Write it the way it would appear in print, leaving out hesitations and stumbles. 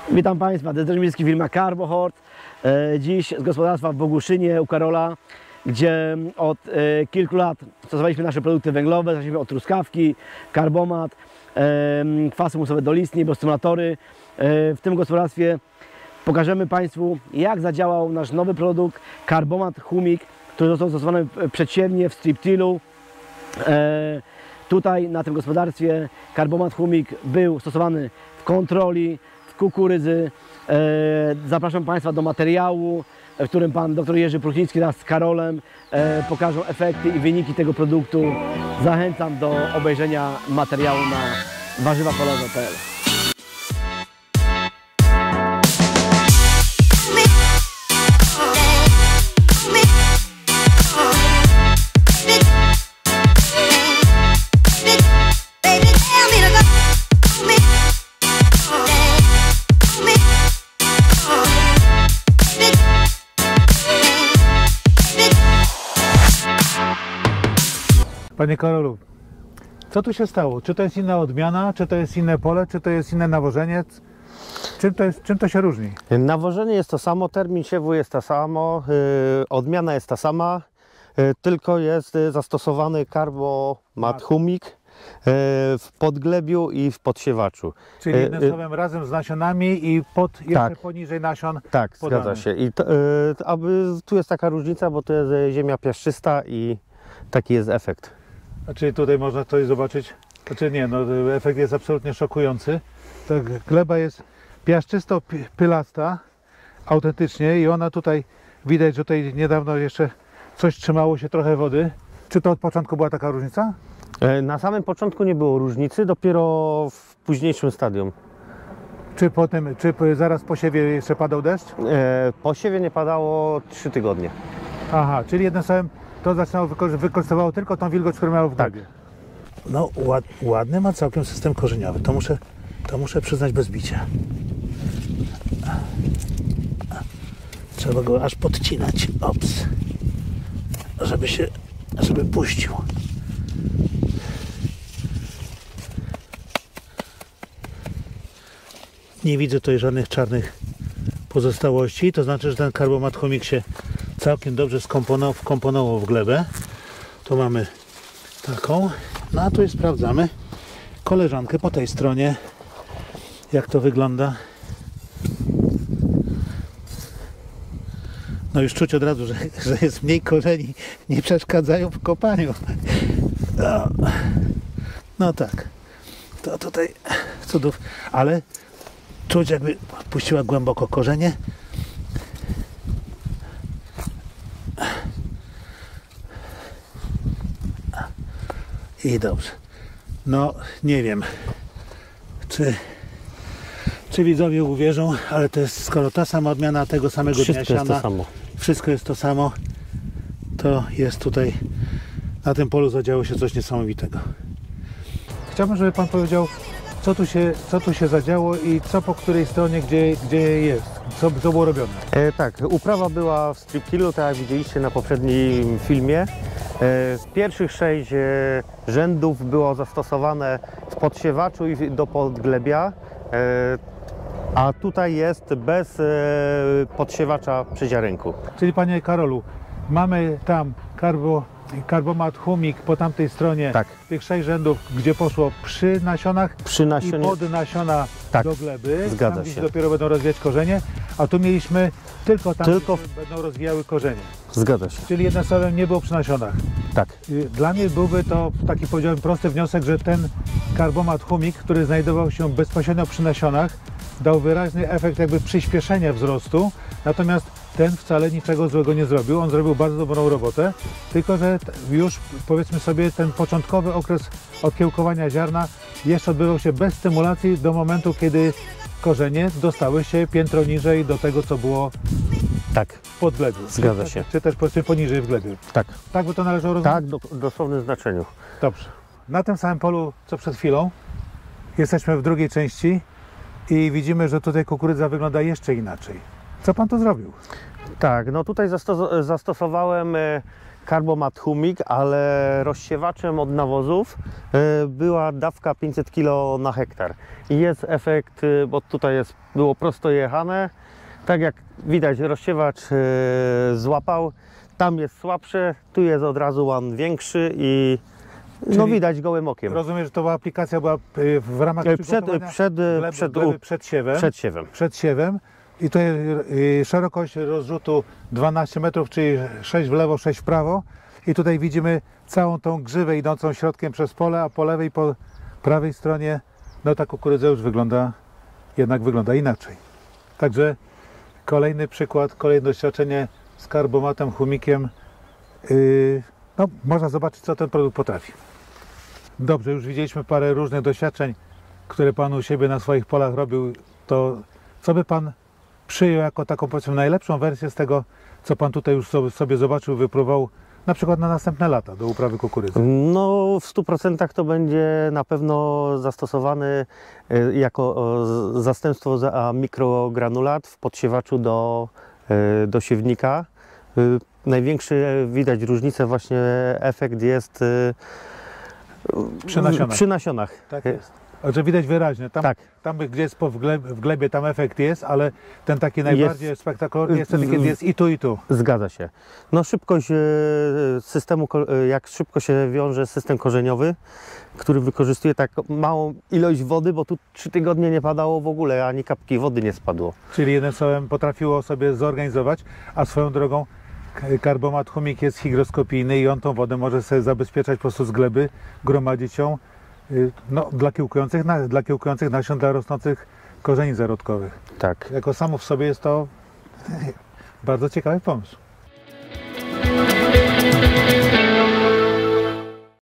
Witam Państwa, Determiński firma Carbohort. Dziś z gospodarstwa w Boguszynie u Karola, gdzie od kilku lat stosowaliśmy nasze produkty węglowe. Zaczęliśmy od truskawki, karbomat, kwasy musowe dolistnie, biostymulatory. W tym gospodarstwie pokażemy Państwu, jak zadziałał nasz nowy produkt Carbomat Humik, który został zastosowany przedsiewnie w strip-tillu. Tutaj na tym gospodarstwie Carbomat Humik był stosowany w kontroli, w kukurydzy. Zapraszam Państwa do materiału, w którym Pan dr Jerzy Pruchnicki wraz z Karolem pokażą efekty i wyniki tego produktu. Zachęcam do obejrzenia materiału na warzywapolowe.pl. Panie Karolu, co tu się stało? Czy to jest inna odmiana, czy to jest inne pole, czy to jest inne nawożenie? Czym to się różni? Nawożenie jest to samo, termin siewu jest to samo, odmiana jest ta sama, tylko jest zastosowany Carbomat Humik w podglebiu i w podsiewaczu. Czyli jednym słowem razem z nasionami i jeszcze poniżej nasion. Tak, podane. zgadza się. I tu jest taka różnica, bo to jest ziemia piaszczysta i taki jest efekt. Czyli tutaj można coś zobaczyć? Znaczy nie, no efekt jest absolutnie szokujący. Ta gleba jest piaszczysto-pylasta, autentycznie, i ona tutaj, widać, że tutaj niedawno jeszcze coś trzymało się, trochę wody. Czy to od początku była taka różnica? Na samym początku nie było różnicy, dopiero w późniejszym stadium. Czy zaraz po siewie jeszcze padał deszcz? Po siewie nie padało 3 tygodnie. Aha, czyli jednym słowem to wykorzystywało tylko tą wilgoć, którą miało w glebie. No ładny ma całkiem system korzeniowy, to muszę przyznać bez bicia. Trzeba go aż podcinać, ops, żeby puścił. Nie widzę tutaj żadnych czarnych pozostałości, to znaczy, że ten Carbomat Humik się całkiem dobrze wkomponował w glebę. Tu mamy taką, no a tu sprawdzamy koleżankę po tej stronie, jak to wygląda. No już czuć od razu, że jest mniej korzeni, nie przeszkadzają w kopaniu. No tak, to tutaj cudów, ale czuć, jakby puściła głęboko korzenie. I dobrze. No nie wiem, czy widzowie uwierzą, ale to jest, skoro ta sama odmiana tego samego dnia siana, jest to samo. Wszystko jest to samo, to jest tutaj, na tym polu zadziało się coś niesamowitego. Chciałbym, żeby Pan powiedział, co tu się zadziało i co po której stronie, gdzie jest, co było robione. Tak, uprawa była w strip-tillu, tak jak widzieliście na poprzednim filmie. Pierwszych 6 rzędów było zastosowane w podsiewaczu i do podglebia, a tutaj jest bez podsiewacza przy ziarenku. Czyli Panie Karolu, mamy tam Carbomat Humik po tamtej stronie, tak. Tych 6 rzędów, gdzie poszło przy nasionach i pod nasiona do gleby. Zgadza tam, się. gdzie dopiero będą rozwijać korzenie, a tu mieliśmy tylko tam, gdzie będą rozwijały korzenie. Zgadza się. Czyli jednym słowem nie było przy nasionach. Tak. Dla mnie byłby to taki, powiedziałem, prosty wniosek, że ten Carbomat Humik, który znajdował się bezpośrednio przy nasionach, dał wyraźny efekt jakby przyspieszenia wzrostu, natomiast ten wcale niczego złego nie zrobił. On zrobił bardzo dobrą robotę, tylko że już, powiedzmy sobie, ten początkowy okres odkiełkowania ziarna jeszcze odbywał się bez stymulacji do momentu, kiedy korzenie dostały się piętro niżej do tego, co było w podglebiu. Zgadza się. Czy też powiedzmy poniżej w glebie. Tak. Tak by to należało rozumieć? Tak, w dosłownym znaczeniu. Dobrze. Na tym samym polu, co przed chwilą, jesteśmy w drugiej części i widzimy, że tutaj kukurydza wygląda jeszcze inaczej. Co Pan tu zrobił? Tak, no tutaj zastosowałem Carbomat Humik, ale rozsiewaczem od nawozów była dawka 500 kg na hektar. I jest efekt, bo tutaj było prosto jechane. Tak jak widać, rozsiewacz złapał. Tam jest słabsze, tu jest od razu łan większy i no Czyli widać gołym okiem. Rozumiem, że to aplikacja była w ramach gleby przed siewem. Przed siewem. I to jest szerokość rozrzutu 12 metrów, czyli 6 w lewo, 6 w prawo. I tutaj widzimy całą tą grzywę idącą środkiem przez pole, a po lewej, po prawej stronie no ta kukurydza już jednak wygląda inaczej. Także kolejny przykład, kolejne doświadczenie z Carbomatem Humikiem. No, można zobaczyć, co ten produkt potrafi. Dobrze, już widzieliśmy parę różnych doświadczeń, które Pan u siebie na swoich polach robił. To co by Pan przyjął jako taką, powiedzmy, najlepszą wersję z tego, co Pan tutaj już sobie zobaczył, wypróbował, na przykład na następne lata do uprawy kukurydzy? No w 100% to będzie na pewno zastosowany jako zastępstwo za mikrogranulat w podsiewaczu do siewnika. Największy widać różnicę, właśnie efekt jest przy nasionach. Tak jest. Że widać wyraźnie. Tam gdzie jest w glebie, tam efekt jest, ale ten taki najbardziej spektakularny jest wtedy, kiedy jest i tu, i tu. Zgadza się. No szybkość systemu, jak szybko się wiąże system korzeniowy, który wykorzystuje tak małą ilość wody, bo tu 3 tygodnie nie padało w ogóle, ani kapki wody nie spadło. Czyli jednym słowem potrafiło sobie zorganizować, a swoją drogą Carbomat Humik jest hygroskopijny i on tą wodę może sobie zabezpieczać po prostu z gleby, gromadzić ją no, dla kiełkujących nasion, dla rosnących korzeni zarodkowych. Tak. Jako samo w sobie jest to bardzo ciekawy pomysł.